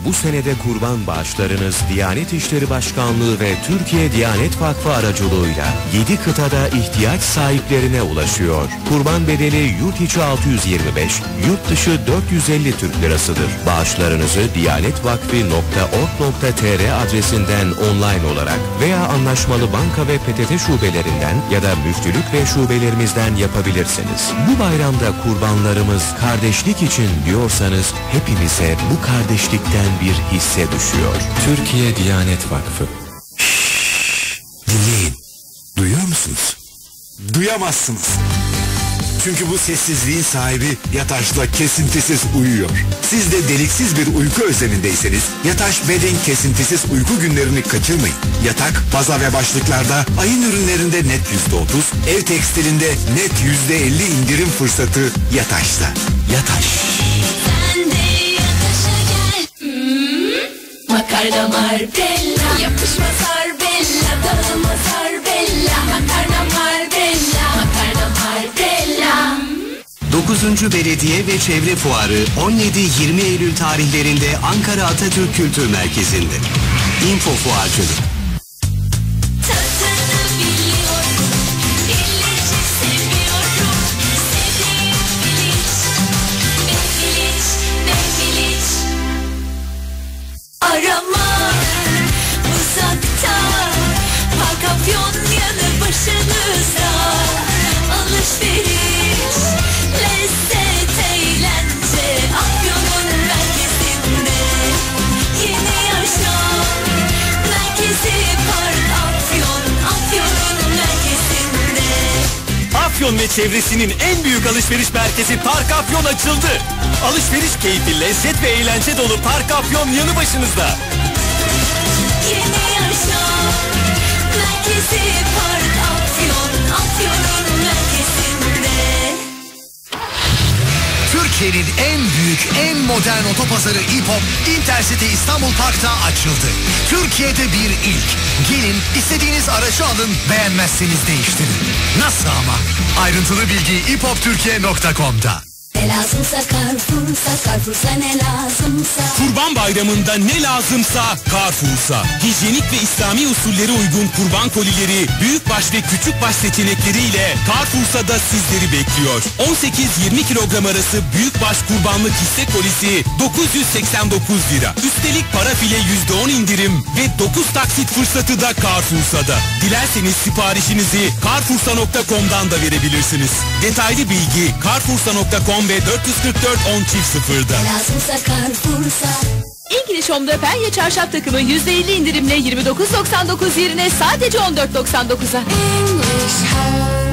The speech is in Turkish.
Bu senede kurban bağışlarınız Diyanet İşleri Başkanlığı ve Türkiye Diyanet Vakfı aracılığıyla 7 kıtada ihtiyaç sahiplerine ulaşıyor. Kurban bedeli yurt içi 625, yurt dışı 450 Türk lirasıdır. Bağışlarınızı diyanetvakfi.org.tr adresinden online olarak veya anlaşmalı banka ve PTT şubelerinden ya da müftülük ve şubelerimizden yapabilirsiniz. Bu bayramda kurbanlarımız kardeşlik için diyorsanız hepimize bu kardeşlikten bir hisse düşüyor. Türkiye Diyanet Vakfı. Dinleyin. Duyuyor musunuz? Duyamazsınız. Çünkü bu sessizliğin sahibi Yataş'la kesintisiz uyuyor. Siz de deliksiz bir uyku özlemindeyseniz Yataş Bedding kesintisiz uyku günlerini kaçırmayın. Yatak, baza ve başlıklarda, ayın ürünlerinde net %30, ev tekstilinde net %50 indirim fırsatı Yataş'ta. Yataş. Sen de Yataş'a gel. Makarna Marbella, yapışmaz Arbella, dağılmaz Arbella. Makarna Marbella, makarna Marbella. 9. Belediye ve Çevre Fuarı 17-20 Eylül tarihlerinde Ankara Atatürk Kültür Merkezi'nde. Info Fuarcılık. Tadını biliyorum, illici seviyorum. Sevdiğim biliç, Beybiliç, Beybiliç. Arama uzakta, Park Afyon yanı başınızda. Alışveriş, lezzet, eğlence, Afyon'un merkezinde. Yeni yaşam merkezi Park Afyon, Afyon'un merkezinde. Afyon ve çevresinin en büyük alışveriş merkezi Park Afyon açıldı. Alışveriş keyfi, lezzet ve eğlence dolu Park Afyon yanı başınızda. Yeni yaşam merkezi Park Afyon, Afyon'un merkezinde. Türkiye'nin en büyük, en modern otopazarı İPOP, Intercity İstanbul Park'ta açıldı. Türkiye'de bir ilk. Gelin, istediğiniz aracı alın, beğenmezseniz değiştirin. Nasıl ama? Ayrıntılı bilgi ipopturkiye.com'da. Ne lazımsa Carrefour'sa, Carrefour'sa ne lazımsa. Kurban Bayramı'nda ne lazımsa Carrefour'sa. Hijyenik ve İslami usullere uygun kurban kolileri, büyükbaş ve küçükbaş seçenekleriyle Carrefour'sa da sizleri bekliyor. 18-20 kilogram arası büyükbaş kurbanlık hisse kolisi 989 lira. Üstelik para file %10 indirim ve 9 taksit fırsatı da Carrefour'sa'da. Dilerseniz siparişinizi carrefoursa.com'dan da verebilirsiniz. Detaylı bilgi carrefoursa.com ve 444 10 0'da. Lazımsa Carrefour'sa. İngiliz Home'da penye çarşaf takımı %50 indirimle 29.99 yerine sadece 14.99'a. English Home.